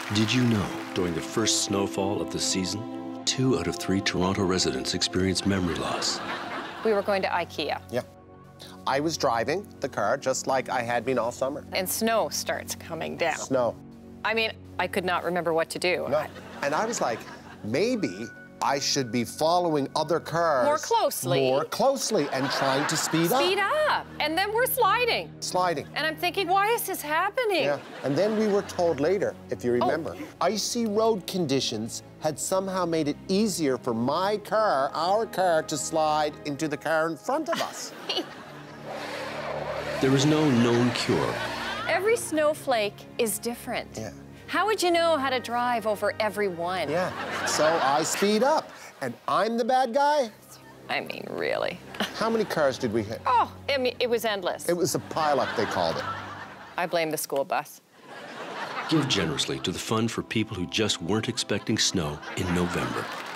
Did you know, during the first snowfall of the season, 2 out of 3 Toronto residents experienced memory loss? We were going to IKEA. Yeah. I was driving the car just like I had been all summer. And snow starts coming down. Snow. I mean, I could not remember what to do. No. And I was like, maybe I should be following other cars More closely and trying to speed up. Speed up. And then we're sliding. Sliding. And I'm thinking, why is this happening? Yeah. And then we were told later, if you remember, icy road conditions had somehow made it easier for my car, our car, to slide into the car in front of us. There is no known cure. Every snowflake is different. Yeah. How would you know how to drive over every one? Yeah. So I speed up, and I'm the bad guy? I mean, really. How many cars did we hit? Oh, I mean, it was endless. It was a pileup, they called it. I blame the school bus. Give generously to the fund for people who just weren't expecting snow in November.